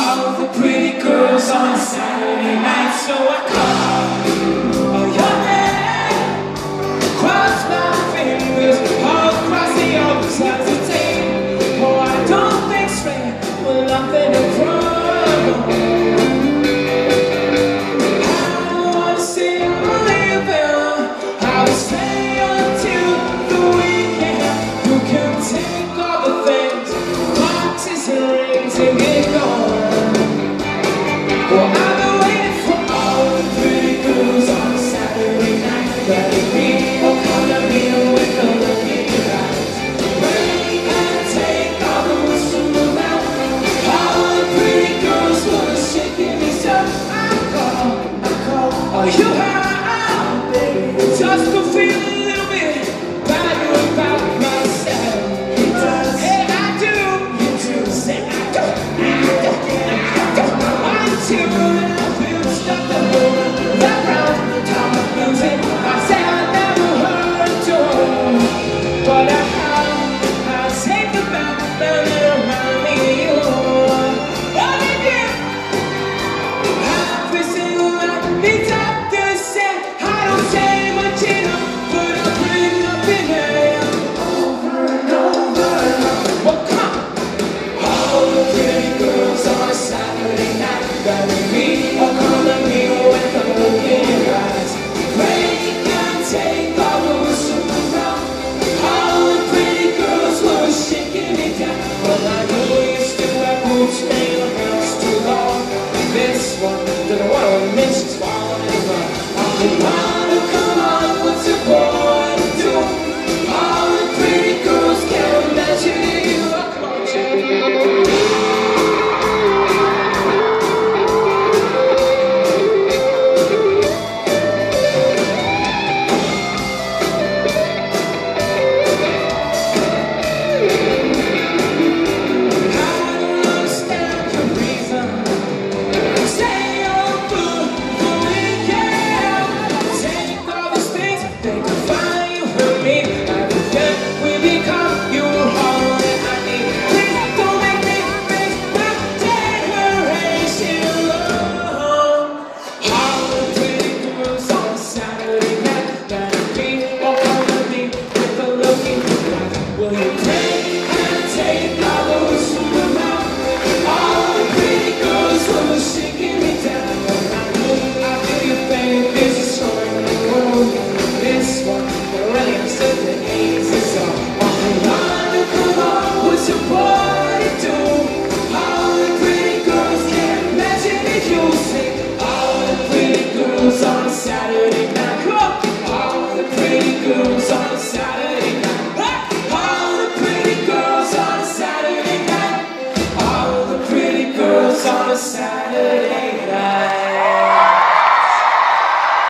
all the pretty girls on Saturday night, so I call your name, cross my fingers, all across the other sides of the table. Oh, I don't think straight, well, nothing to problem. I don't wanna see you leaving. I will stay until the weekend. You can take all the things, boxes and rings, and get going. Well, I've been waiting for all the pretty girls on Saturday night. Better be, oh, color me, oh, color me right. Bring and take all the whistle around. All the pretty girls wanna shake me, so I call, oh, you have